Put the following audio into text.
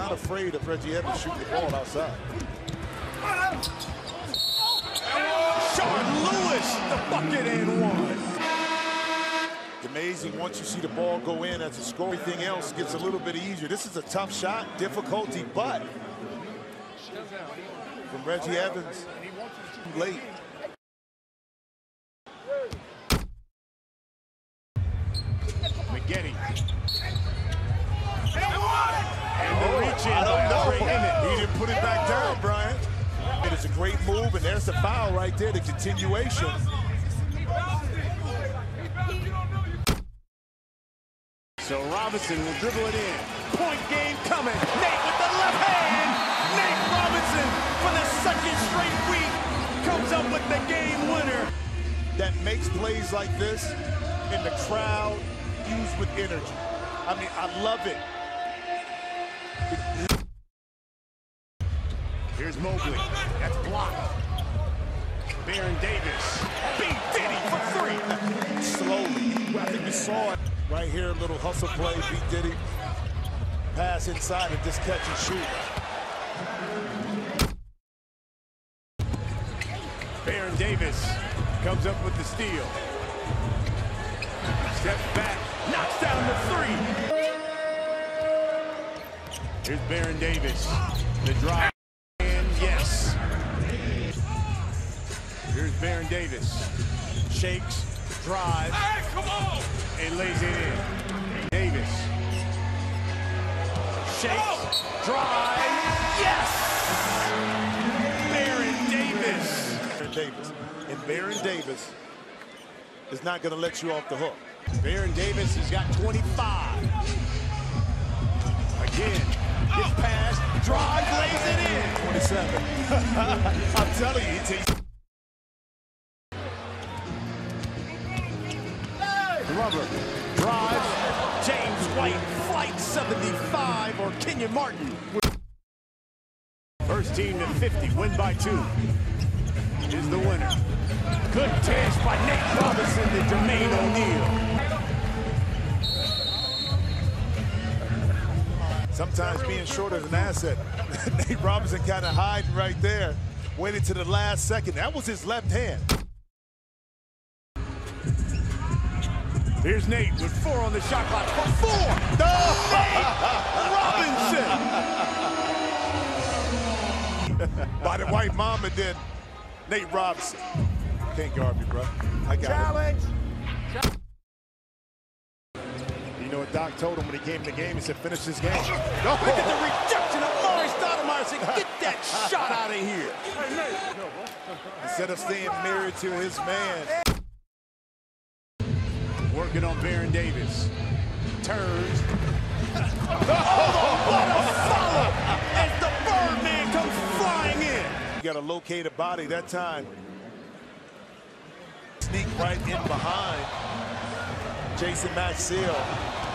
not afraid of Reggie Evans shooting the ball outside. Sean Lewis, the bucket and one. It's amazing once you see the ball go in as a score, everything else gets a little bit easier. This is a tough shot, difficulty, but from Reggie Evans, late. McGetty. And the reach in. I don't know. He didn't put it back down, Brian. It is a great move, and there's the foul right there, the continuation. So Robinson will dribble it in. Point game coming. Nate with the left hand. Nate Robinson, for the second straight week, comes up with the game winner. That makes plays like this in the crowd used with energy. I mean, I love it. Here's Mobley. That's blocked. Baron Davis. Big Diddy for three. Slowly. I think we saw it right here. A little hustle play. Big Diddy. Pass inside and just catch and shoot. Baron Davis comes up with the steal. Steps back. Knocks down the three. Here's Baron Davis. The drive. And yes. Here's Baron Davis. Shakes. Drives. Hey, come on! And lays it in. Davis. Shakes. Drive. Yes! Baron Davis. Baron Davis. And Baron Davis is not going to let you off the hook. Baron Davis has got 25. Again. Gets past, drives, lays it in. 27. I'm telling you, it's Glover drives. James White, flight 75, or Kenyon Martin. First team to 50, win by 2. Is the winner. Good dish by Nate Robinson to Jermaine O'Neal. sometimes being short is an asset. Nate Robinson kind of hiding right there. Waited to the last second. That was his left hand. Here's Nate with 4 on the shot clock for 4. No! Nate Robinson! By the white mama, then Nate Robinson. Can't guard me, bro. I got Challenge. it. You know what Doc told him when he came to the game? He said, finish this game. No. Look at the rejection of Morris Stoudemire. Said, get that shot out of here. Instead of staying married to his man. Working on Baron Davis. Turns. What a follow as the Birdman comes flying in. You got to locate a body that time. Sneak right in behind Jason Maxiell.